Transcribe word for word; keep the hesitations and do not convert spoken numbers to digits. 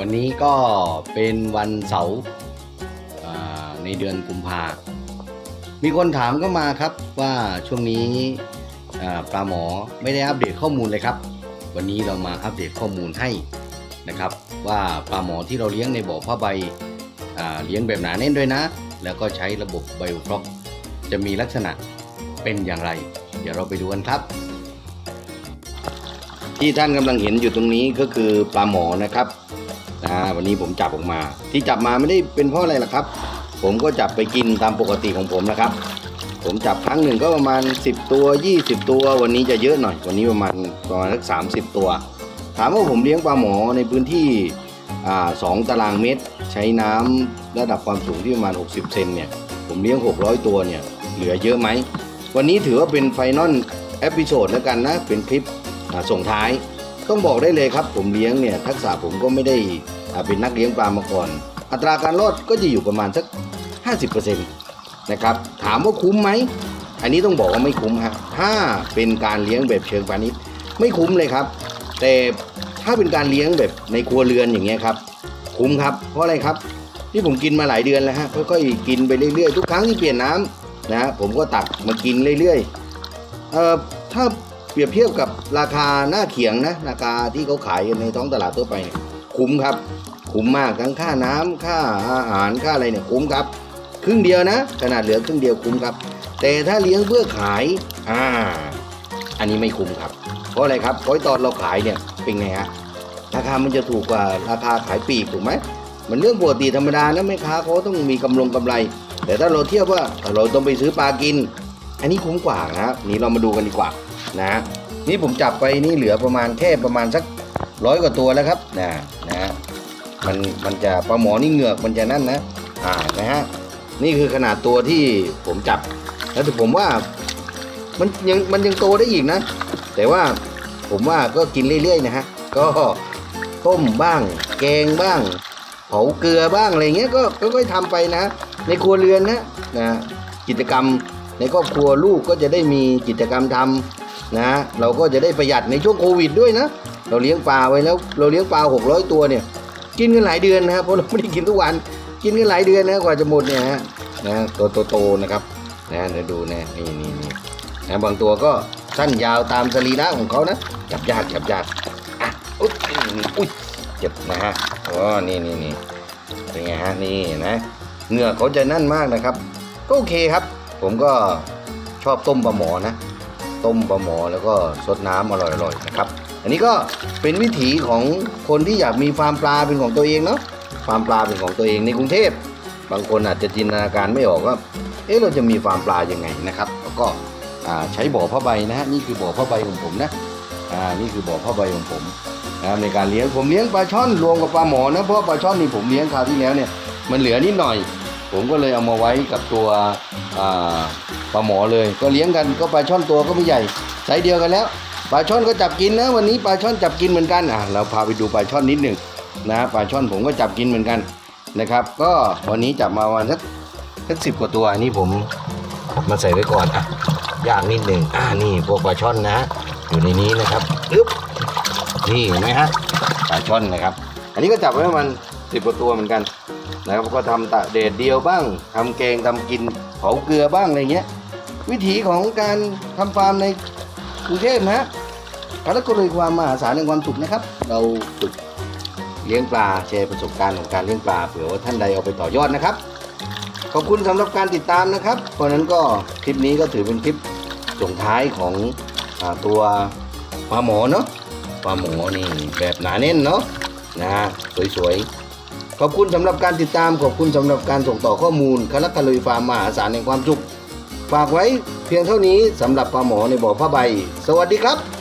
วันนี้ก็เป็นวันเสาร์ในเดือนกุมภามีคนถามก็มาครับว่าช่วงนี้ปลาหมอไม่ได้อัปเดตข้อมูลเลยครับวันนี้เรามาอัปเดตข้อมูลให้นะครับว่าปลาหมอที่เราเลี้ยงในบ่อผ้าใบเลี้ยงแบบหนาแน่นด้วยนะแล้วก็ใช้ระบบไบโอฟล็อกจะมีลักษณะเป็นอย่างไรเดี๋ยวเราไปดูกันครับที่ท่านกำลังเห็นอยู่ตรงนี้ก็คือปลาหมอนะครับนะวันนี้ผมจับออกมาที่จับมาไม่ได้เป็นเพราะอะไรล่ะครับผมก็จับไปกินตามปกติของผมนะครับผมจับครั้งหนึ่งก็ประมาณสิบตัวยี่สิบตัววันนี้จะเยอะหน่อยวันนี้ประมาณประมาณสักสามสิบตัวถามว่าผมเลี้ยงปลาหมอในพื้นที่อ่าสองตารางเมตรใช้น้ำระดับความสูงที่ประมาณหกสิบเซนเนี่ยผมเลี้ยงหกร้อยตัวเนี่ยเหลือเยอะไหมวันนี้ถือว่าเป็นไฟนอลเอพิโซดแล้วกันนะเป็นคลิปส่งท้ายต้องบอกได้เลยครับผมเลี้ยงเนี่ยทักษะผมก็ไม่ได้เป็นนักเลี้ยงปลามาก่อนอัตราการรอดก็จะอยู่ประมาณสัก ห้าสิบเปอร์เซ็นต์ นะครับถามว่าคุ้มไหมอันนี้ต้องบอกว่าไม่คุ้มฮะถ้าเป็นการเลี้ยงแบบเชิงพาณิชย์ไม่คุ้มเลยครับแต่ถ้าเป็นการเลี้ยงแบบในครัวเรือนอย่างเงี้ยครับคุ้มครับเพราะอะไรครับที่ผมกินมาหลายเดือนแล้วฮะค่อยๆกินไปเรื่อยๆทุกครั้งที่เปลี่ยนน้ำนะผมก็ตักมากินเรื่อยๆเอ่อถ้าเปรียบเทียบกับราคาหน้าเขียงนะราคาที่เขาขายกันในท้องตลาดทั่วไปเนี่ยคุ้มครับคุ้มมากทั้งค่าน้ำค่าอาหารค่าอะไรเนี่ยคุ้มครับครึ่งเดียวนะขนาดเหลือครึ่งเดียวคุ้มครับแต่ถ้าเลี้ยงเพื่อขายอ่าอันนี้ไม่คุ้มครับเพราะอะไรครับเพราะตอนเราขายเนี่ยเป็นไงฮะราคามันจะถูกกว่าราคาขายปลีกถูกไหมมันเรื่องปกติธรรมดานะแม่ค้าเขาต้องมีกำลงกำไรแต่ถ้าเราเทียบว่าเราต้องไปซื้อปลากินอันนี้คุ้มกว่านะนี่เรามาดูกันดีกว่านะนี่ผมจับไปนี่เหลือประมาณแค่ประมาณสักร้อยกว่าตัวแล้วครับนะนะมันมันจะปลาหมอนี่เหงือกมันจะนั่นนะอ่านะฮะนี่คือขนาดตัวที่ผมจับแล้วแต่ผมว่ามันยังมันยังโตได้อีกนะแต่ว่าผมว่าก็กินเรื่อยๆนะฮะก็ต้มบ้างแกงบ้างเผาเกลือบ้างอะไรเงี้ยก็ค่อยๆทำไปนะในครัวเรือนนะนะกิจกรรมในครอบครัวลูกก็จะได้มีกิจกรรมทำนะเราก็จะได้ประหยัดในช่วงโควิดด้วยนะเราเลี้ยงปลาไว้แล้วเราเลี้ยงปลาหกร้อยตัวเนี่ยกินกันหลายเดือนนะครับเพราะเราไม่ได้กินทุกวันกินกันหลายเดือนนะกว่าจะหมดเนี่ยฮะนะตัวโตๆนะครับนะเดี๋ยวดูนะนี่นี่นี่นะบางตัวก็สั้นยาวตามสรีระของเขานะจับยากจับยากอ่ะอุ๊ยอุ๊ยเจ็บนะฮะอ๋อนี่นี่นี่เป็นไงฮะนี่นะเหงือกเขาจะนั่นมากนะครับก็โอเคครับผมก็ชอบต้มปลาหมอนะต้มปลาหมอแล้วก็ซดน้ำอร่อยๆนะครับอันนี้ก็เป็นวิถีของคนที่อยากมีฟาร์มปลาเป็นของตัวเองเนาะฟาร์มปลาเป็นของตัวเองในกรุงเทพบางคนอาจจะจินตนาการไม่ออกว่าเอ๊ะเราจะมีฟาร์มปลายังไงนะครับแล้วก็ใช้บ่อผ้าใบนะฮะนี่คือบ่อผ้าใบของผมนะอ่านี่คือบ่อผ้าใบของผมนะในการเลี้ยงผมเลี้ยงปลาช่อนรวมกับปลาหมอนะเพราะปลาช่อนนี่ผมเลี้ยงคราวที่แล้วเนี่ยมันเหลือนิดหน่อยผมก็เลยเอามาไว้กับตัวปลาหมอเลยก็เลี้ยงกันก็ปลาช่อนตัวก็ไม่ใหญ่ไซส์เดียวกันแล้วปลาช่อนก็จับกินนะวันนี้ปลาช่อนจับกินเหมือนกันอ่ะเราพาไปดูปลาช่อนนิดหนึ่งนะปลาช่อนผมก็จับกินเหมือนกันนะครับก็วันนี้จับมาวันสักสักสิบกว่าตัวนี่ผมมาใส่ไว้ก่อนอ่ะย่างนิดหนึ่งอ่านี่พวกปลาช่อนนะอยู่ในนี้นะครับอึ๊บนี่เห็นไหมฮะปลาช่อนนะครับอันนี้ก็จับไว้ประมาณสิบกว่าตัวเหมือนกันนะครับก็ทำตะเดดเดียวบ้างทำแกงทำกินเผาเกลือบ้างอะไรเงี้ยวิถีของการทำฟาร์มในกรุงเทพนะแล้วก็เลยความมหาศาลในความสุขนะครับเราฝึกเลี้ยงปลาแชร์ประสบการณ์ของการเลี้ยงปลาเผื่อว่าท่านใดเอาไปต่อยอดนะครับขอบคุณสำหรับการติดตามนะครับเพราะนั้นก็คลิปนี้ก็ถือเป็นคลิปส่งท้ายของตัวปลาหมอเนาะปลาหมอนี่แบบหนาแน่นเนาะนะสวยๆขอบคุณสำหรับการติดตามขอบคุณสำหรับการส่งต่อข้อมูลคารักคาลุยฟาร์มมหาศาลในความสุขฝากไว้เพียงเท่านี้สำหรับปลาหมอในบ่อผ้าใบสวัสดีครับ